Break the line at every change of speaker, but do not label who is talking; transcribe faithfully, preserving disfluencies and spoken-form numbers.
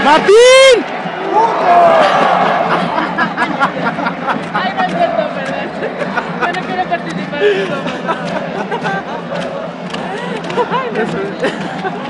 ¡Martín!
Ay, no es cierto, perdón. Yo no quiero participar en eso, perdón. Ay, no.